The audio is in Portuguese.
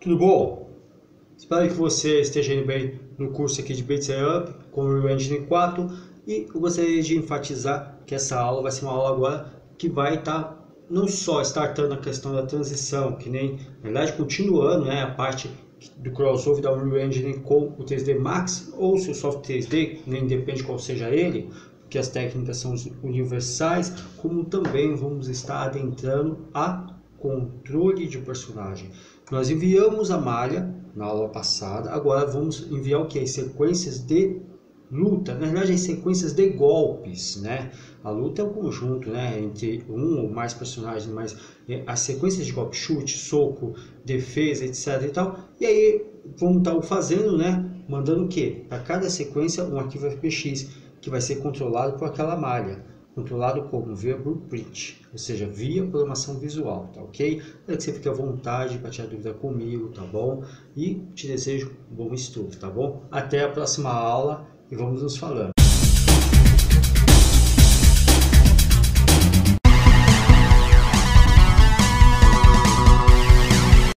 Tudo bom? Espero que você esteja indo bem no curso aqui de Beat Up com o Unreal Engine 4 e eu gostaria de enfatizar que essa aula vai ser uma aula agora que vai estar não só startando a questão da transição, que nem, na verdade, continuando, né, a parte do crossover da Unreal Engine com o 3D Max ou seu software 3D, nem depende qual seja ele, porque as técnicas são universais, como também vamos estar adentrando a controle de personagem. Nós enviamos a malha na aula passada, agora vamos enviar o que? Sequências de luta, na verdade em sequências de golpes, né? A luta é um conjunto, né, entre um ou mais personagens, mas as sequências de golpe, chute, soco, defesa, etc e tal. E aí vamos estar fazendo, né, mandando o que? Para cada sequência um arquivo FBX que vai ser controlado por aquela malha. Controlado como? Via Blueprint, ou seja, via programação visual, tá ok? Espero que você fique à vontade para tirar dúvida comigo, tá bom? E te desejo um bom estudo, tá bom? Até a próxima aula e vamos nos falando.